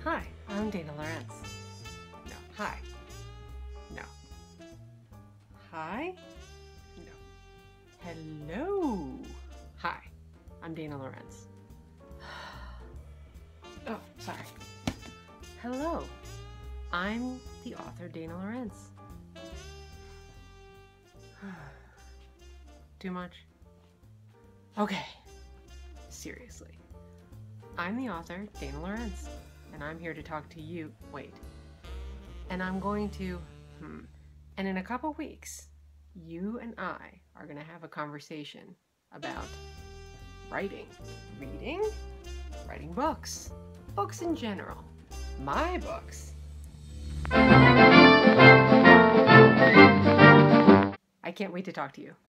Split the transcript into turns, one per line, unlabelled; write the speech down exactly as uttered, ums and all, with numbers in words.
Hi, I'm Dayna Lorentz. No, hi. No. Hi? No. Hello. Hi, I'm Dayna Lorentz. Oh, sorry. Hello. I'm the author Dayna Lorentz. Too much? Okay. Seriously. I'm the author, Dayna Lorentz, and I'm here to talk to you. Wait. And I'm going to, hmm. And in a couple weeks, you and I are going to have a conversation about writing. Reading? Writing books. Books in general. My books. I can't wait to talk to you.